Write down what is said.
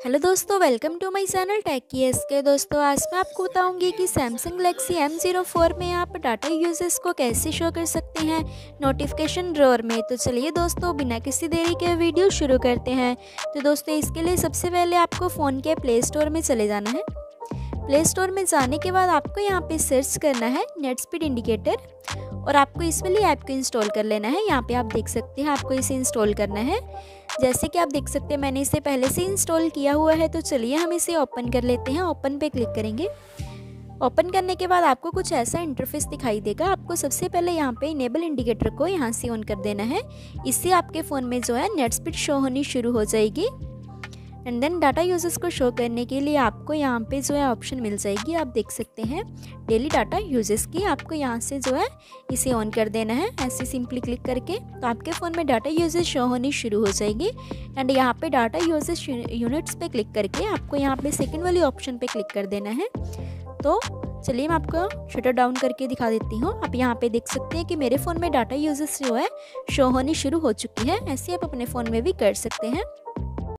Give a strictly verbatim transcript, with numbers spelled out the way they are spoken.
Hello दोस्तों, welcome to my channel tech कीएस के। दोस्तों आज मैं आपको बताऊंगी कि Samsung Galaxy M zero four में आप डाटा यूजेस को कैसे शो कर सकते हैं नोटिफिकेशन ड्रॉअर में। तो चलिए दोस्तों, बिना किसी देरी के वीडियो शुरू करते हैं। तो दोस्तों इसके लिए सबसे पहले आपको फ़ोन के प्ले स्टोर में चले जाना है। प्ले स्टोर में जाने के बाद आपको यहाँ पे सर्च करना है नेट स्पीड इंडिकेटर और आपको इस वाली ऐप को इंस्टॉल कर लेना है। यहाँ पे आप देख सकते हैं आपको इसे इंस्टॉल करना है। जैसे कि आप देख सकते हैं मैंने इसे पहले से इंस्टॉल किया हुआ है। तो चलिए हम इसे ओपन कर लेते हैं। ओपन पे क्लिक करेंगे। ओपन करने के बाद आपको कुछ ऐसा इंटरफेस दिखाई देगा। आपको सबसे पहले यहाँ पे इनेबल इंडिकेटर को यहाँ से ऑन कर देना है। इससे आपके फ़ोन में जो है नेट स्पीड शो होनी शुरू हो जाएगी। एंड देन डाटा यूजेस को शो करने के लिए आपको यहाँ पे जो है ऑप्शन मिल जाएगी। आप देख सकते हैं डेली डाटा यूजेस की। आपको यहाँ से जो है इसे ऑन कर देना है। ऐसे सिंपली क्लिक करके तो आपके फ़ोन में डाटा यूजेस शो होनी शुरू हो जाएगी। एंड यहाँ पे डाटा यूजेस यूनिट्स पे क्लिक करके आपको यहाँ पे सेकंड वाली ऑप्शन पे क्लिक कर देना है। तो चलिए मैं आपको शटर डाउन करके दिखा देती हूँ। आप यहाँ पे देख सकते हैं कि मेरे फ़ोन में डाटा यूजेस जो है शो होनी शुरू हो चुकी है। ऐसे आप अपने फ़ोन में भी कर सकते हैं।